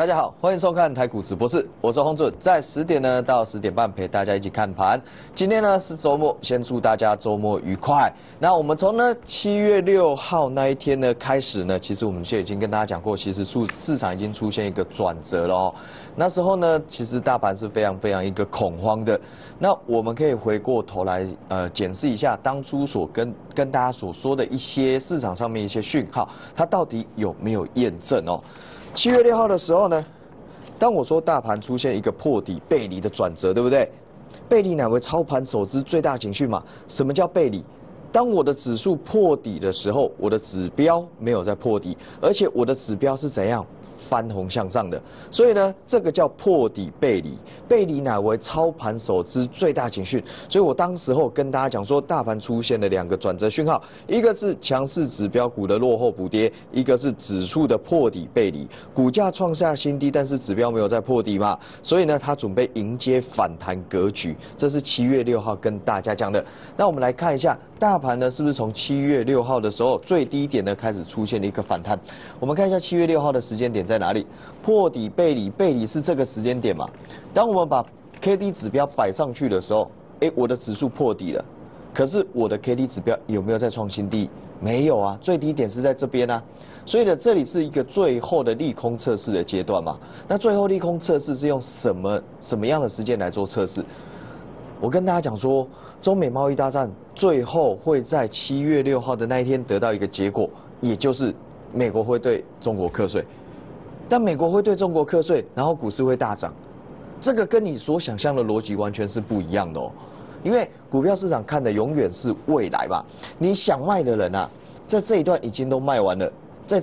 大家好，欢迎收看台股直播室，我是洪准，在10点呢到10点半陪大家一起看盘。今天呢是周末，先祝大家周末愉快。那我们从7月6号那一天呢开始呢，其实我们就已经跟大家讲过，其实市场已经出现一个转折了哦。那时候呢，其实大盘是非常一个恐慌的。那我们可以回过头来检视一下当初跟大家所说的一些市场上面一些讯号，它到底有没有验证哦？7月6号的时候呢，当我说大盘出现一个破底背离的转折，对不对？背离乃为操盘手之最大警讯嘛。什么叫背离？当我的指数破底的时候，我的指标没有在破底，而且我的指标是怎样？翻红向上的，所以呢，这个叫破底背离，背离乃为操盘手之最大警讯。所以我当时候跟大家讲说，大盘出现了2个转折讯号，一个是强势指标股的落后补跌，一个是指数的破底背离，股价创下新低，但是指标没有在破底嘛，所以呢，它准备迎接反弹格局。这是7月6号跟大家讲的。那我们来看一下，大盘呢是不是从7月6号的时候最低点呢开始出现了一个反弹？我们看一下7月6号的时间点在哪里？破底背离，背离是这个时间点嘛？当我们把 KD 指标摆上去的时候，我的指数破底了，可是我的 KD 指标有没有再创新低？没有啊，最低点是在这边啊。所以呢，这里是一个最后的利空测试的阶段嘛。那最后利空测试是用什么样的时间来做测试？我跟大家讲说，中美贸易大战最后会在7月6号的那一天得到一个结果，也就是美国会对中国课税。但美国会对中国课税，然后股市会大涨，这个跟你所想象的逻辑完全是不一样的哦。因为股票市场看的永远是未来嘛，你想卖的人啊，在这一段已经都卖完了，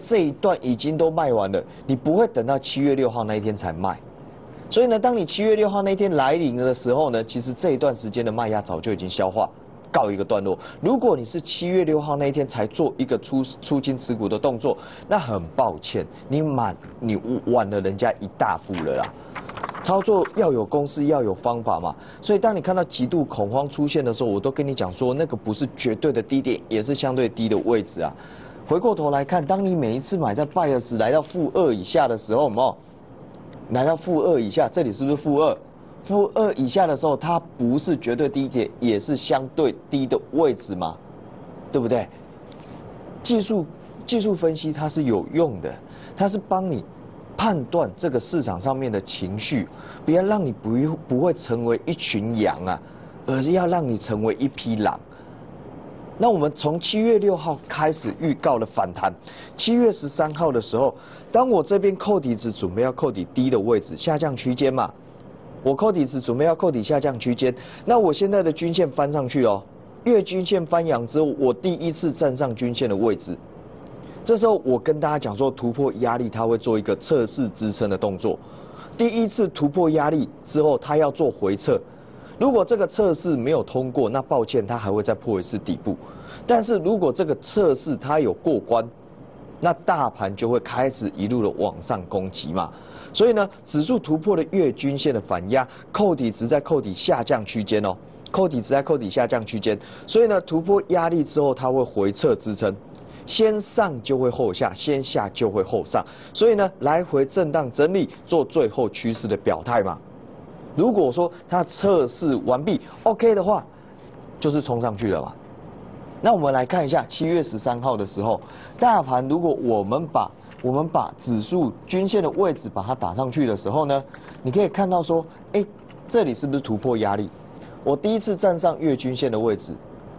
你不会等到7月6号那一天才卖。所以呢，当你7月6号那一天来临的时候呢，其实这一段时间的卖压早就已经消化，告一个段落。如果你是7月6号那一天才做一个出清持股的动作，那很抱歉，你晚了人家一大步了啦。操作要有公式，要有方法嘛。所以当你看到极度恐慌出现的时候，我都跟你讲说，那个不是绝对的低点，也是相对低的位置啊。回过头来看，当你每一次买在bias来到-2以下的时候，有没有？来到-2以下，这里是不是-2？-2以下的时候，它不是绝对低点，也是相对低的位置嘛，对不对？技术分析它是有用的，它是帮你判断这个市场上面的情绪，不要让你不会成为一群羊啊，而是要让你成为一匹狼。那我们从7月6号开始预告了反弹，7月13号的时候，当我这边扣底值准备要扣底低的位置，下降区间嘛。我扣底值准备要扣底下降区间，那我现在的均线翻上去哦，月均线翻阳之后，我第一次站上均线的位置，这时候我跟大家讲说，突破压力，它会做一个测试支撑的动作。第一次突破压力之后，它要做回撤。如果这个测试没有通过，那抱歉，它还会再破一次底部。但是如果这个测试它有过关，那大盘就会开始一路的往上攻击嘛。所以呢，指数突破了月均线的反压，扣底值在扣底下降区间哦，扣底值在扣底下降区间。所以呢，突破压力之后，它会回撤支撑，先上就会后下，先下就会后上。所以呢，来回震荡整理，做最后趋势的表态嘛。如果说它测试完毕 ，OK 的话，就是冲上去了嘛。那我们来看一下7月13号的时候，大盘如果我们把指数均线的位置把它打上去的时候呢，你可以看到说，这里是不是突破压力？我第一次站上月均线的位置，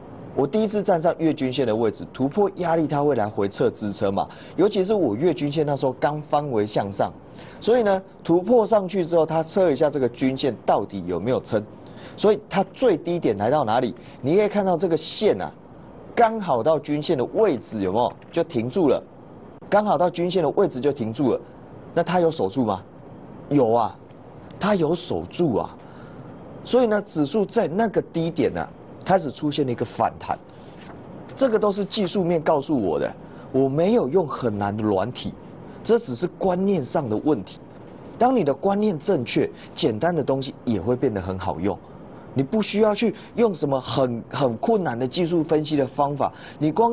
突破压力，它会来回撤支撑嘛。尤其是我月均线那时候刚翻为向上，所以呢，突破上去之后，它测一下这个均线到底有没有撑。所以它最低点来到哪里？你可以看到这个线啊，刚好到均线的位置，有没有就停住了？刚好到均线的位置就停住了。那它有守住吗？有啊，它有守住啊。所以呢，指数在那个低点呢，开始出现了一个反弹。这个都是技术面告诉我的，我没有用很难的软体，这只是观念上的问题。当你的观念正确，简单的东西也会变得很好用。你不需要去用什么很困难的技术分析的方法，你光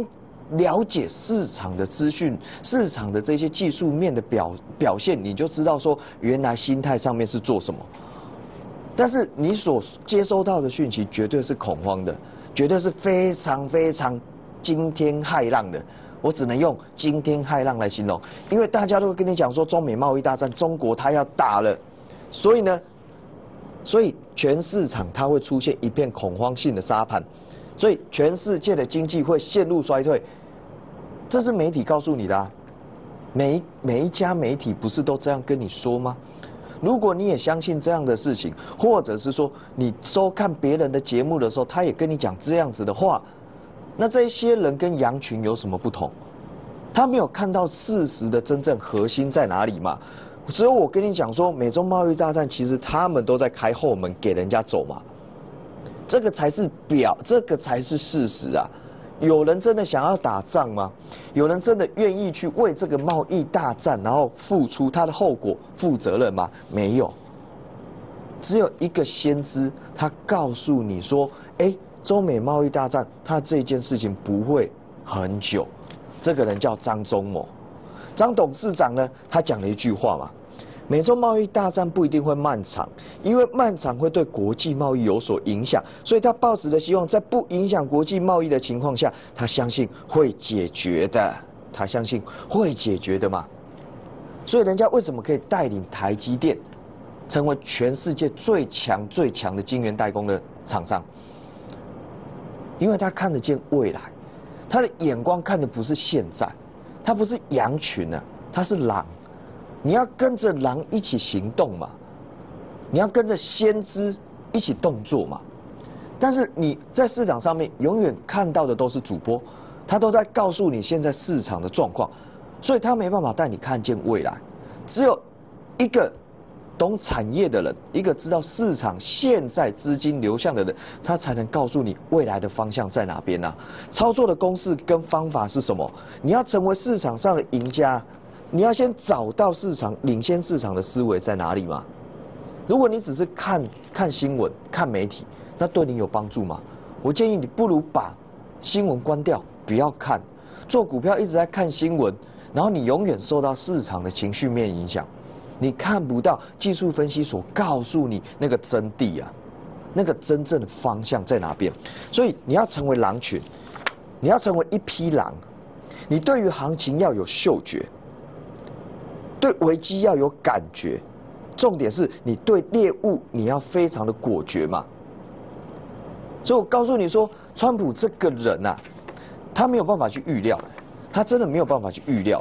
了解市场的资讯、市场的这些技术面的表现，你就知道说原来心态上面是做什么。但是你所接收到的讯息绝对是恐慌的，绝对是非常非常惊天骇浪的。我只能用惊天骇浪来形容，因为大家都会跟你讲说中美贸易大战，中国它要打了，所以全市场它会出现一片恐慌性的沙盘，所以全世界的经济会陷入衰退，这是媒体告诉你的啊。每一家媒体不是都这样跟你说吗？如果你也相信这样的事情，或者是说你收看别人的节目的时候，他也跟你讲这样子的话，那这些人跟羊群有什么不同？他没有看到事实的真正核心在哪里嘛？只有我跟你讲说，美中贸易大战其实他们都在开后门给人家走嘛，这个才是这个才是事实啊！有人真的想要打仗吗？有人真的愿意去为这个贸易大战然后付出他的后果负责任吗？没有，只有一个先知，他告诉你说，中美贸易大战，他这件事情不会很久。这个人叫张忠谋，张董事长呢，他讲了一句话嘛，美中贸易大战不一定会漫长，因为漫长会对国际贸易有所影响，所以他抱持的希望，在不影响国际贸易的情况下，他相信会解决的，他相信会解决的嘛。所以人家为什么可以带领台积电成为全世界最强的晶圆代工的厂商？因为他看得见未来，他的眼光看的不是现在，他不是羊群啊，他是狼。你要跟着狼一起行动嘛，你要跟着先知一起动作嘛。但是你在市场上面永远看到的都是主播，他都在告诉你现在市场的状况，所以他没办法带你看见未来。只有一个懂产业的人，一个知道市场现在资金流向的人，他才能告诉你未来的方向在哪边啊。操作的公式跟方法是什么？你要成为市场上的赢家，你要先找到市场领先市场的思维在哪里嘛。如果你只是看新闻、看媒体，那对你有帮助吗？我建议你不如把新闻关掉，不要看。做股票一直在看新闻，然后你永远受到市场的情绪面影响。你看不到技术分析所告诉你那个真谛啊，那个真正的方向在哪边？所以你要成为狼群，你要成为一匹狼，你对于行情要有嗅觉，对危机要有感觉，重点是你对猎物你要非常的果决嘛。所以我告诉你说，川普这个人啊，他没有办法去预料的，他真的没有办法去预料的。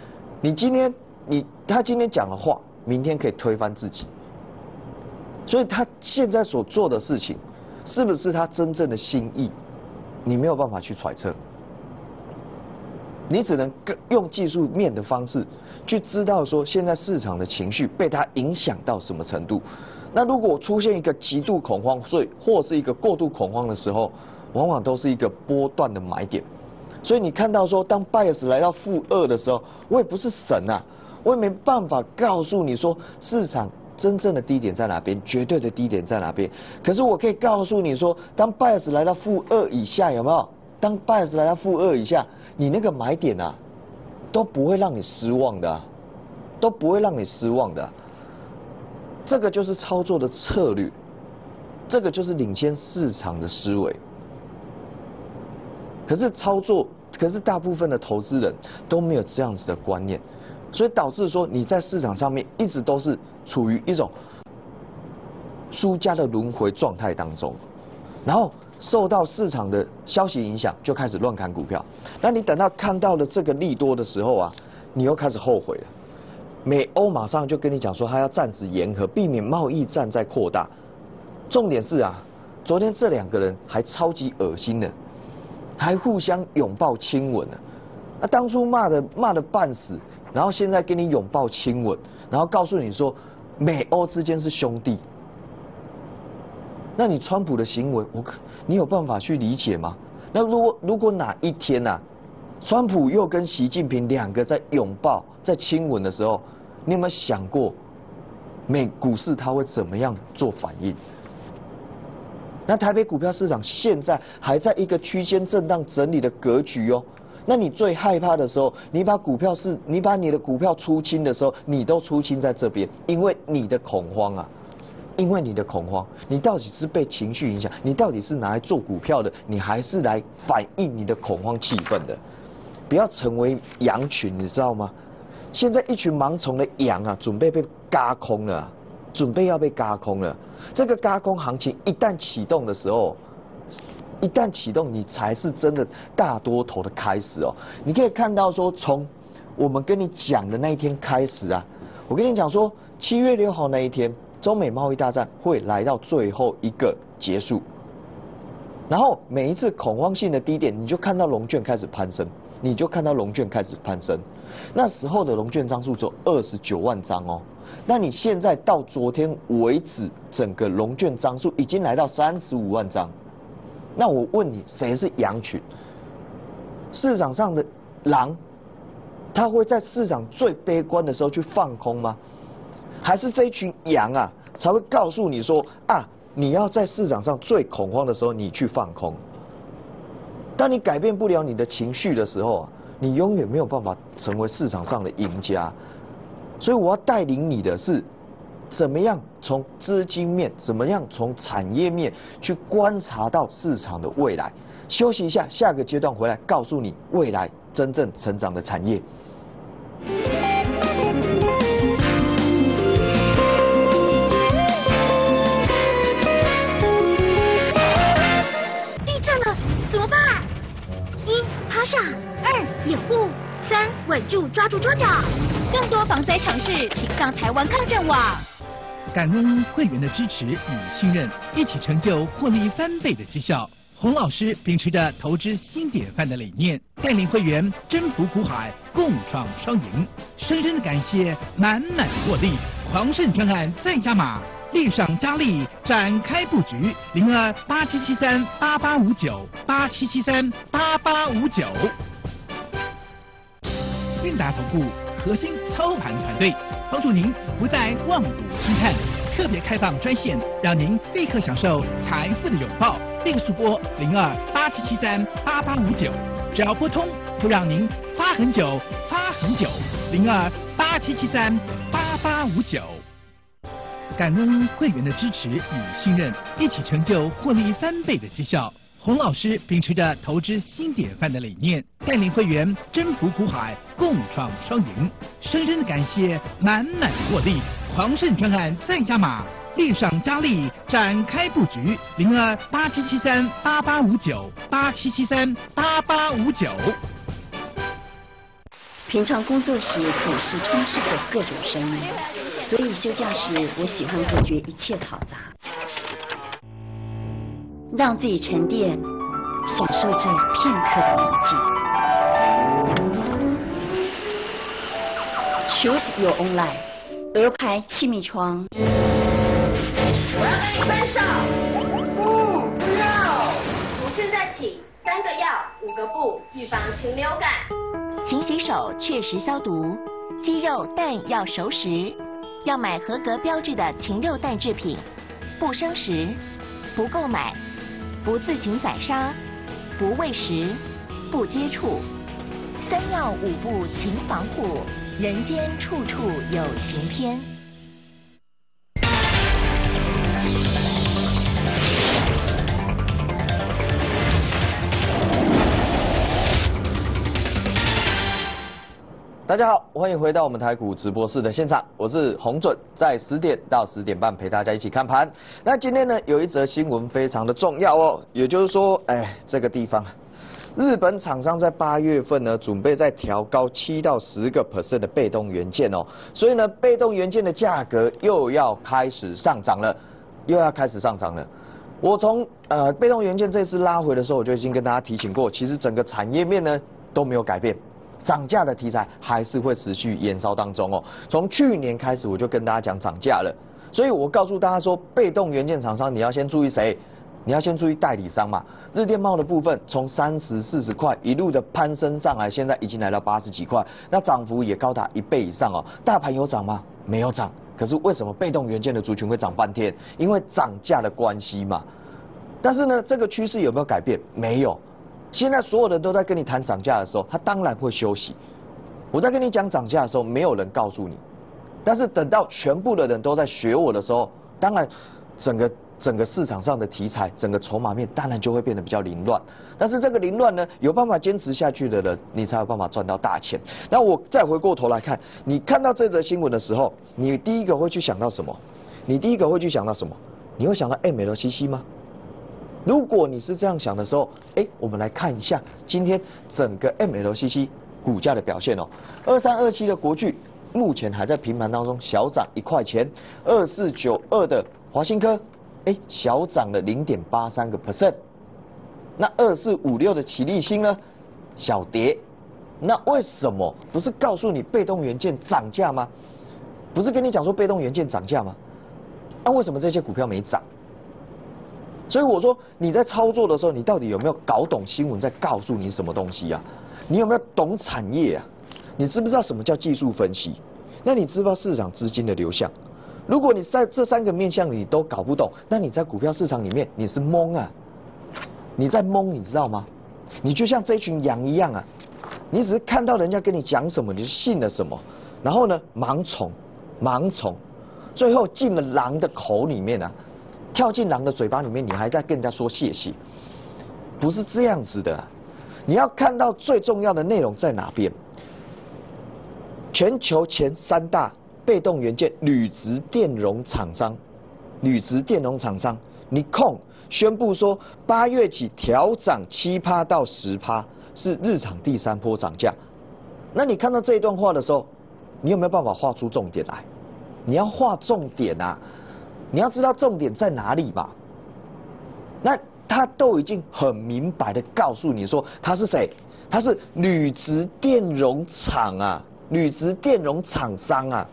他今天讲的话，明天可以推翻自己。所以他现在所做的事情，是不是他真正的心意，你没有办法去揣测。你只能用技术面的方式去知道说，现在市场的情绪被它影响到什么程度。那如果出现一个极度恐慌，或是一个过度恐慌的时候，往往都是一个波段的买点。所以你看到说，当 bias 来到-2的时候，我也不是神啊，我也没办法告诉你说市场真正的低点在哪边，绝对的低点在哪边。可是我可以告诉你说，当 bias 来到-2以下，有没有？当 bias 来到-2以下，你那个买点啊，都不会让你失望的啊，都不会让你失望的啊。这个就是操作的策略，这个就是领先市场的思维。可是大部分的投资人都没有这样子的观念，所以导致说你在市场上面一直都是处于一种输家的轮回状态当中，然后受到市场的消息影响，就开始乱砍股票。那你等到看到了这个利多的时候啊，你又开始后悔了。美欧马上就跟你讲说，他要暂时言和，避免贸易战再扩大。重点是啊，昨天这两个人还超级恶心的，还互相拥抱亲吻呢。那当初骂的半死，然后现在跟你拥抱亲吻，然后告诉你说美欧之间是兄弟。那你川普的行为，你有办法去理解吗？那如果哪一天啊，川普又跟习近平两个在拥抱、在亲吻的时候，你有没有想过，股市它会怎么样做反应？那台北股票市场现在还在一个区间震荡整理的格局哦， 那你最害怕的时候，你把你的股票出清的时候，你都出清在这边，因为你的恐慌啊。因为你的恐慌，你到底是被情绪影响，你到底是拿来做股票的，你还是来反映你的恐慌气氛的？不要成为羊群，你知道吗？现在一群盲从的羊啊，准备被轧空了，准备要被轧空了。这个轧空行情一旦启动的时候，你才是真的大多头的开始哦。你可以看到说，从我们跟你讲的那一天开始啊，我跟你讲说，7月6号那一天。中美贸易大战会来到最后一个结束，然后每一次恐慌性的低点，你就看到龙卷开始攀升，那时候的龙卷张数只有29万张哦，那你现在到昨天为止，整个龙卷张数已经来到35万张。那我问你，谁是羊群？市场上的狼，他会在市场最悲观的时候去放空吗？还是这一群羊啊，才会告诉你说啊，你要在市场上最恐慌的时候，你去放空。当你改变不了你的情绪的时候啊，你永远没有办法成为市场上的赢家。所以我要带领你的是，怎么样从资金面，怎么样从产业面去观察到市场的未来。休息一下，下个阶段回来告诉你未来真正成长的产业。 下2掩护，3稳住抓住桌角。更多防灾常识，请上台湾抗震网。 感恩会员的支持与信任，一起成就获利翻倍的绩效。洪老师秉持着投资新典范的理念，带领会员征服股海，共创双赢。深深的感谢，满满获利，狂盛专案再加码。力上加力，展开布局，02-8773-8859，8773-8859。韵达总部核心操盘团队，帮助您不再望赌兴叹，特别开放专线，让您立刻享受财富的拥抱。立刻速拨02-8773-8859，只要拨通，就让您发很久，发很久。02-8773-8859。感恩会员的支持与信任，一起成就获利翻倍的绩效。洪老师秉持着投资新典范的理念，带领会员征服股海，共创双赢。深深的感谢，满满获利，狂盛专案再加码，力上加力，展开布局，02-8773-8859，8773-8859。 平常工作时总是充斥着各种声音，所以休假时我喜欢隔绝一切嘈杂，让自己沉淀，享受这片刻的宁静。Choose your own life， 鹅牌气密窗。 我要跟你分手。不要！从现在起，3个要，5个不，预防禽流感。 勤洗手，确实消毒。鸡肉、蛋要熟食，要买合格标志的禽肉蛋制品，不生食，不购买，不自行宰杀，不喂食，不接触。3要5不勤防护，人间处处有晴天。 大家好，欢迎回到我们台股直播室的现场，我是洪准，在10点到10点半陪大家一起看盘。那今天呢，有一则新闻非常的重要哦，也就是说，这个地方，日本厂商在8月份呢，准备再调高7到10个%的被动元件哦，所以呢，被动元件的价格又要开始上涨了，我从被动元件这次拉回的时候，我就已经跟大家提醒过，其实整个产业面呢都没有改变。涨价的题材还是会持续延烧当中哦。从去年开始我就跟大家讲涨价了，所以我告诉大家说，被动元件厂商你要先注意谁？你要先注意代理商嘛。日电贸的部分从30、40块一路的攀升上来，现在已经来到80几块，那涨幅也高达1倍以上哦。大盘有涨吗？没有涨。可是为什么被动元件的族群会涨半天？因为涨价的关系嘛。但是呢，这个趋势有没有改变？没有。 现在所有人都在跟你谈涨价的时候，他当然会休息。我在跟你讲涨价的时候，没有人告诉你，但是等到全部的人都在学我的时候，当然整个市场上的题材，整个筹码面当然就会变得比较凌乱。但是这个凌乱呢，有办法坚持下去的人，你才有办法赚到大钱。那我再回过头来看，你看到这则新闻的时候，你第一个会去想到什么？你第一个会去想到什么？你会想到 MLCC 吗？如果你是这样想的时候，我们来看一下今天整个 MLCC 股价的表现哦。2327的国巨目前还在平盘当中小涨1块钱，2492的华新科，小涨了0.83%。那2456的奇力新呢，小跌。那为什么不是告诉你被动元件涨价吗？不是跟你讲说被动元件涨价吗？那为什么这些股票没涨？所以我说你在操作的时候，你到底有没有搞懂新闻在告诉你什么东西啊？你有没有懂产业啊？你知不知道什么叫技术分析？那你知不知道市场资金的流向？如果你在这3个面向你都搞不懂，那你在股票市场里面你是懵啊！你在懵，你知道吗？你就像这群羊一样啊！你只是看到人家跟你讲什么，你就信了什么，然后呢，盲从，最后进了狼的口里面啊！跳进狼的嘴巴里面，你还在跟人家说谢谢，不是这样子的。你要看到最重要的内容在哪边？全球前3大被动元件铝质电容厂商，Nikon 宣布说，8月起调涨7%到10%，是日常第3波涨价。那你看到这一段话的时候，你有没有办法画出重点来？你要画重点啊！你要知道重点在哪里嘛？那他都已经很明白的告诉你说他是谁？他是铝质电容厂啊，铝质电容厂商啊。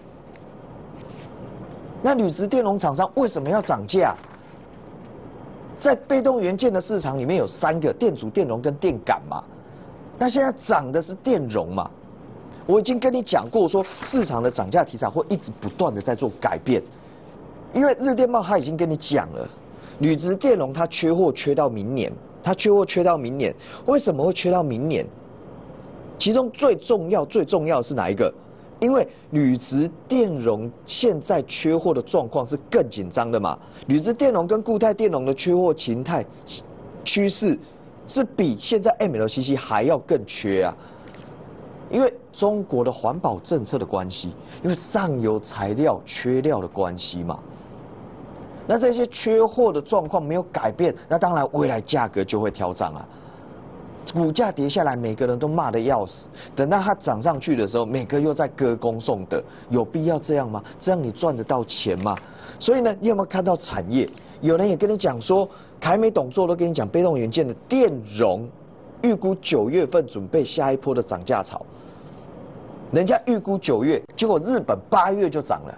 那铝质电容厂商为什么要涨价？在被动元件的市场里面有3个：电阻、电容跟电感嘛。那现在涨的是电容嘛？我已经跟你讲过说，市场的涨价题材会一直不断的在做改变。因为日电报他已经跟你讲了，铝质电容它缺货缺到明年，为什么会缺到明年？其中最重要的是哪一个？因为铝质电容现在缺货的状况是更紧张的嘛，铝质电容跟固态电容的缺货形态趋势是比现在 MLCC 还要更缺啊。因为中国的环保政策的关系，因为上游材料缺料的关系嘛。那这些缺货的状况没有改变，那当然未来价格就会调涨啊。股价跌下来，每个人都骂得要死。等到它涨上去的时候，每个又在歌功颂德，有必要这样吗？这样你赚得到钱吗？所以呢，你有没有看到产业？有人也跟你讲说，凯美董座都跟你讲，被动元件的电容，预估9月份准备下一波的涨价潮。人家预估9月，结果日本8月就涨了。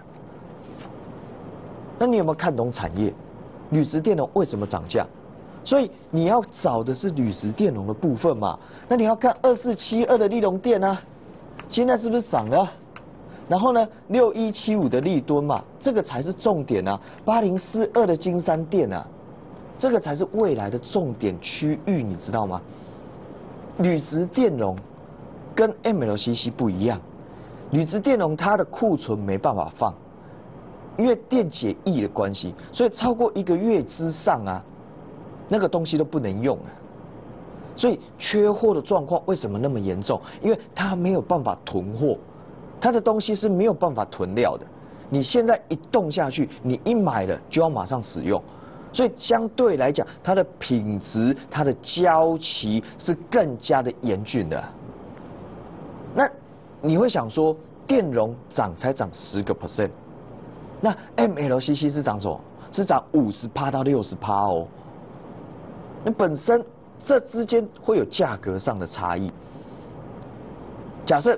那你有没有看懂产业？铝质电容为什么涨价？所以你要找的是铝质电容的部分嘛？那你要看2472的立隆电啊，现在是不是涨了？然后呢，6175的立敦嘛，这个才是重点啊。8042的金山电啊，这个才是未来的重点区域，你知道吗？铝质电容跟 MLCC 不一样，铝质电容它的库存没办法放。因为电解液的关系，所以超过1个月之上啊，那个东西都不能用了。所以缺货的状况为什么那么严重？因为它没有办法囤货，它的东西是没有办法囤料的。你现在一动下去，你一买了就要马上使用，所以相对来讲，它的品质、它的交期是更加的严峻的。那你会想说，电容才涨10%。那 MLCC 是涨什么？是涨50%到60%哦。那本身这之间会有价格上的差异。假设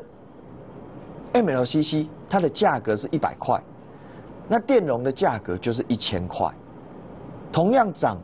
MLCC 它的价格是100块，那电容的价格就是1000块。同样涨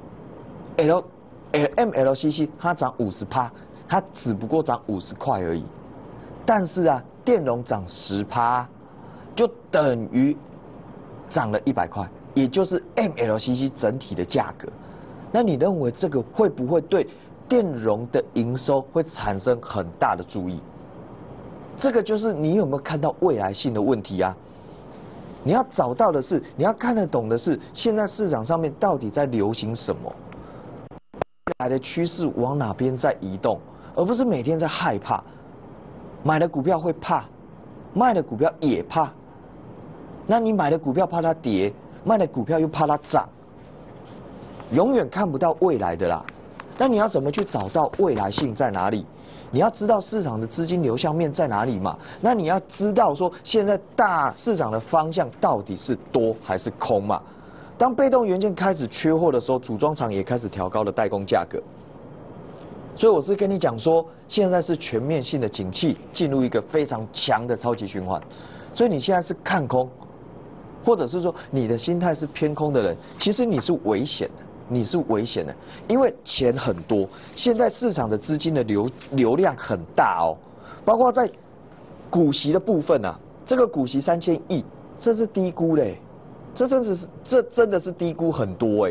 MLCC 它涨50%，它只不过涨50块而已。但是啊，电容涨10%，就等于涨了100块，也就是 MLCC 整体的价格。那你认为这个会不会对电容的营收会产生很大的注意。这个就是你有没有看到未来性的问题啊？你要找到的是，你要看得懂的是，现在市场上面到底在流行什么，未来的趋势往哪边在移动，而不是每天在害怕。买的股票会怕，卖的股票也怕。那你买的股票怕它跌，卖的股票又怕它涨，永远看不到未来的啦。那你要怎么去找到未来性在哪里？你要知道市场的资金流向面在哪里嘛？那你要知道说现在大市场的方向到底是多还是空嘛？当被动元件开始缺货的时候，组装厂也开始调高了代工价格。所以我是跟你讲说，现在是全面性的景气进入一个非常强的超级循环。所以你现在是看空，或者是说你的心态是偏空的人，其实你是危险的。你是危险的，因为钱很多，现在市场的资金的流量很大哦，包括在股息的部分啊，这个股息3000亿，这是低估嘞，这真的是低估很多哎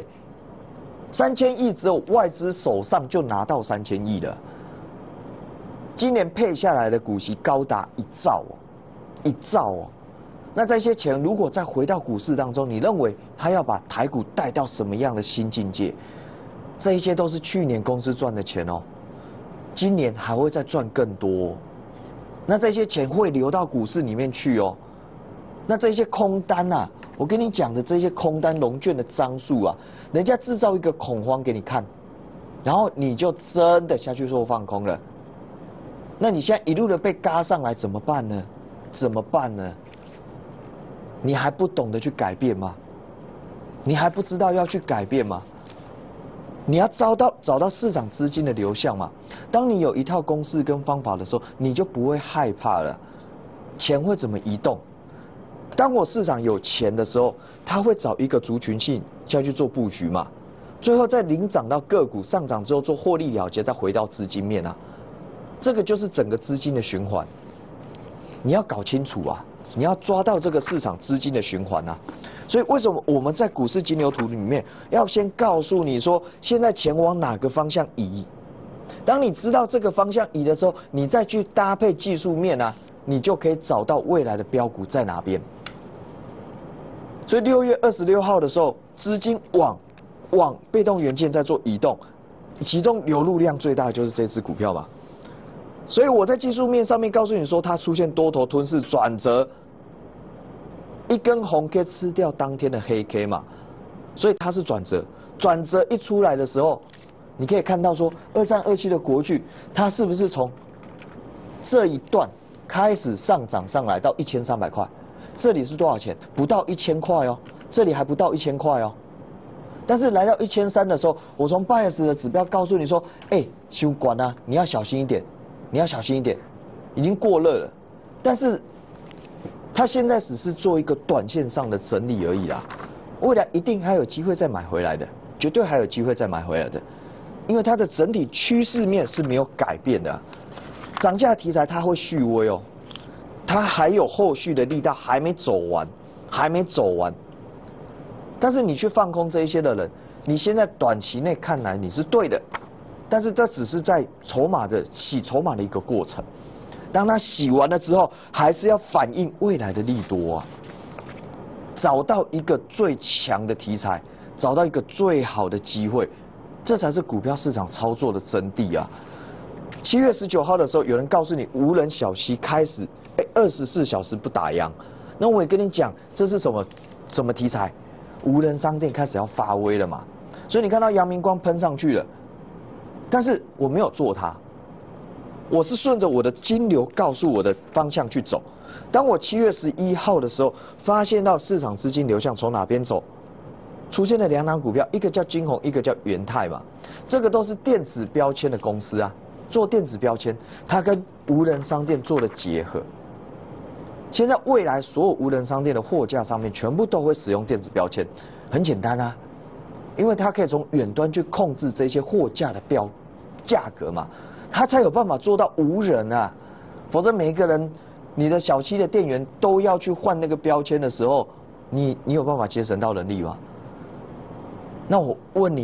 ，3000亿只有外资手上就拿到3000亿了，今年配下来的股息高达1兆哦，1兆哦。那这些钱如果再回到股市当中，你认为他要把台股带到什么样的新境界？这一些都是去年公司赚的钱哦，今年还会再赚更多哦。那这些钱会流到股市里面去哦。那这些空单啊，我跟你讲的这些空单融券的张数啊，人家制造一个恐慌给你看，然后你就真的下去做放空了。那你现在一路的被嘎上来怎么办呢？怎么办呢？你还不懂得去改变吗？你还不知道要去改变吗？你要找到市场资金的流向嘛。当你有一套公式跟方法的时候，你就不会害怕了。钱会怎么移动？当我市场有钱的时候，他会找一个族群性下去做布局嘛。最后再领涨到个股上涨之后做获利了结，再回到资金面啊。这个就是整个资金的循环。你要搞清楚啊。你要抓到这个市场资金的循环啊，所以为什么我们在股市金牛图里面要先告诉你说，现在钱往哪个方向移？当你知道这个方向移的时候，你再去搭配技术面啊，你就可以找到未来的标股在哪边。所以6月26号的时候，资金往被动元件在做移动，其中流入量最大的就是这只股票嘛。所以我在技术面上面告诉你说，它出现多头吞噬转折。一根红 K 吃掉当天的黑 K 嘛，所以它是转折。转折一出来的时候，你可以看到说，2327的国巨，它是不是从这一段开始上涨上来到1300块？这里是多少钱？不到1000块哦，这里还不到1000块哦。但是来到1300的时候，我从 bias 的指标告诉你说，修管啊，你要小心一点，你要小心一点，已经过热了。但是它现在只是做一个短线上的整理而已啦，未来一定还有机会再买回来的，绝对还有机会再买回来的，因为它的整体趋势面是没有改变的，涨价题材它会续威哦，它还有后续的力道还没走完，还没走完。但是你去放空这一些的人，你现在短期内看来你是对的，但是这只是在洗筹码的一个过程。当它洗完了之后，还是要反映未来的利多啊。找到一个最强的题材，找到一个最好的机会，这才是股票市场操作的真谛啊。7月19号的时候，有人告诉你无人小溪开始，24小时不打烊。那我也跟你讲，这是什么题材？无人商店开始要发威了嘛。所以你看到阳明光喷上去了，但是我没有做它。我是顺着我的金流告诉我的方向去走。当我7月11号的时候，发现到市场资金流向从哪边走，出现了2档股票，一个叫金鸿，一个叫元泰嘛。这个都是电子标签的公司啊，做电子标签，它跟无人商店做了结合。现在未来所有无人商店的货架上面全部都会使用电子标签，很简单啊，因为它可以从远端去控制这些货架的价格嘛。他才有办法做到无人啊，否则每一个人，你的小七的店员都要去换那个标签的时候，你有办法节省到人力吗？那我问你哦，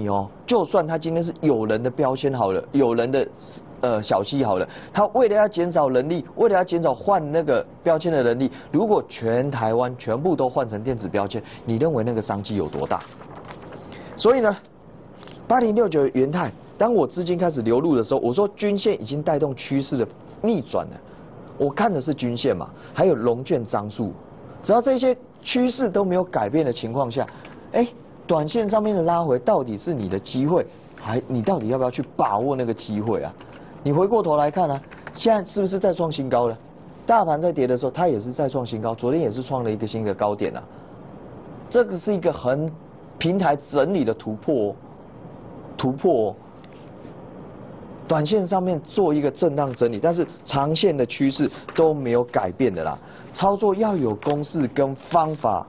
就算他今天是有人的标签好了，有人的小溪好了，他为了要减少人力，为了要减少换那个标签的人力，如果全台湾全部都换成电子标签，你认为那个商机有多大？所以呢，8069元泰，当我资金开始流入的时候，我说均线已经带动趋势的逆转了。我看的是均线嘛，还有融券张数，只要这些趋势都没有改变的情况下，短线上面的拉回到底是你的机会，你到底要不要去把握那个机会啊？你回过头来看啊，现在是不是在创新高了？大盘在跌的时候，它也是在创新高，昨天也是创了一个新的高点啊。这个是一个平台整理的突破哦。短线上面做一个震荡整理，但是长线的趋势都没有改变的啦。操作要有公式跟方法，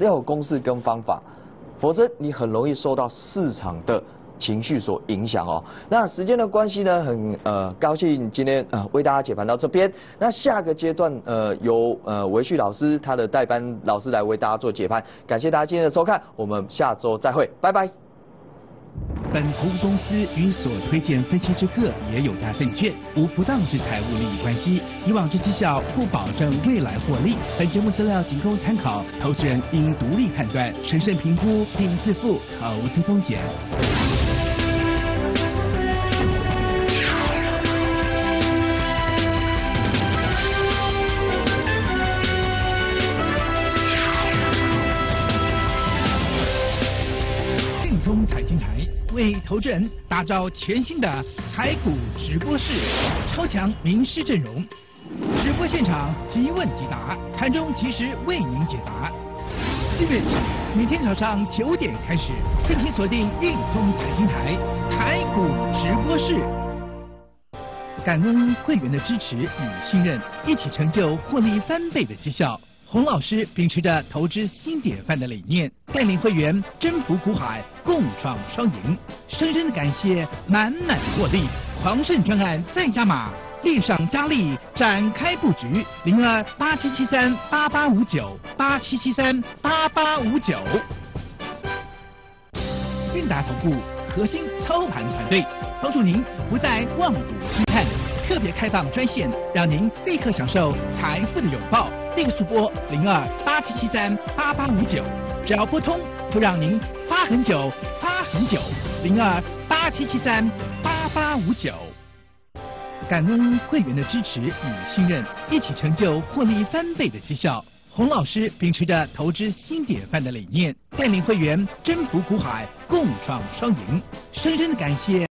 否则你很容易受到市场的情绪所影响哦。那时间的关系呢，很高兴今天为大家解盘到这边。那下个阶段由维旭老师他的代班老师来为大家做解盘。感谢大家今天的收看，我们下周再会，拜拜。 本投资公司与所推荐分期之客也有大证券无不当之财务利益关系，以往之绩效不保证未来获利。本节目资料仅供参考，投资人应独立判断、审慎评估并自负投资风险。财经台为投资人打造全新的台股直播室，超强名师阵容，直播现场即问即答，盘中及时为您解答。4月起，每天早上9点开始，敬请锁定运通财经台台股直播室。感恩会员的支持与信任，一起成就获利翻倍的绩效。洪老师秉持着投资新典范的理念，带领会员征服股海，共创双赢。深深的感谢，满满获利，狂胜专案再加码，力上加力，展开布局。02-8773-8859，8773-8859。韵达投顾核心操盘团队，帮助您不再望赌兴叹，特别开放专线，让您立刻享受财富的拥抱。立刻速拨02-8773-8859，只要拨通，就让您发很久，发很久。02-8773-8859。感恩会员的支持与信任，一起成就获利翻倍的绩效。洪老师秉持着投资新典范的理念，带领会员征服股海，共创双赢。深深的感谢。